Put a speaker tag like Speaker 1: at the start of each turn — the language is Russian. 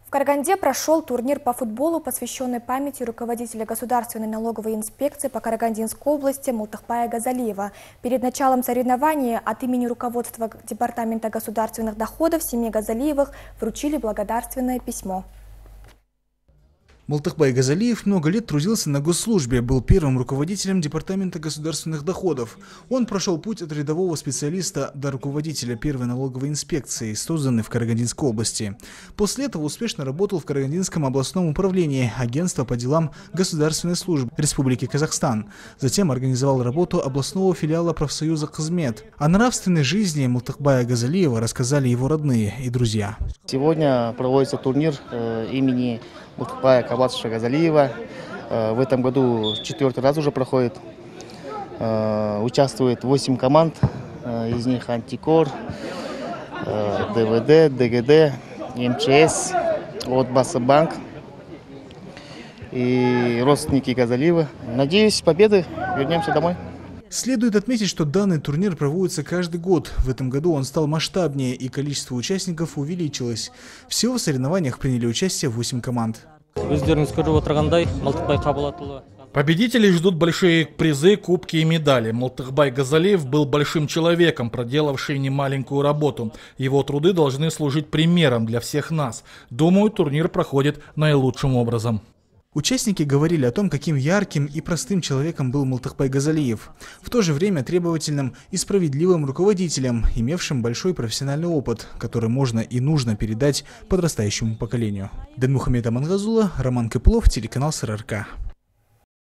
Speaker 1: В Караганде прошел турнир по футболу, посвященный памяти руководителя Государственной налоговой инспекции по Карагандинской области Мултыхбая Газалиева. Перед началом соревнований от имени руководства Департамента государственных доходов семье Газалиевых вручили благодарственное письмо.
Speaker 2: Мултыхбай Газалиев много лет трудился на госслужбе, был первым руководителем Департамента государственных доходов. Он прошел путь от рядового специалиста до руководителя первой налоговой инспекции, созданной в Карагандинской области. После этого успешно работал в Карагандинском областном управлении агентства по делам государственной службы Республики Казахстан. Затем организовал работу областного филиала профсоюза «Кызмет». О нравственной жизни Мултыхбая Газалиева рассказали его родные и друзья.
Speaker 3: Сегодня проводится турнир имени Мултыхбая Газалиева. В этом году 4-й раз уже проходит. Участвует 8 команд, из них Антикор, ДВД, ДГД, МЧС, Отбасыбанк и родственники Газалиева. Надеюсь, победы, вернемся домой.
Speaker 2: Следует отметить, что данный турнир проводится каждый год. В этом году он стал масштабнее и количество участников увеличилось. Всего в соревнованиях приняли участие 8 команд.
Speaker 4: Победителей ждут большие призы, кубки и медали. Мултыхбай Газалиев был большим человеком, проделавший немаленькую работу. Его труды должны служить примером для всех нас. Думаю, турнир проходит наилучшим образом.
Speaker 2: Участники говорили о том, каким ярким и простым человеком был Мултыхбай Газалиев, в то же время требовательным и справедливым руководителем, имевшим большой профессиональный опыт, который можно и нужно передать подрастающему поколению. Денмухамед Амангазула, Роман Кыплов, телеканал СРРК.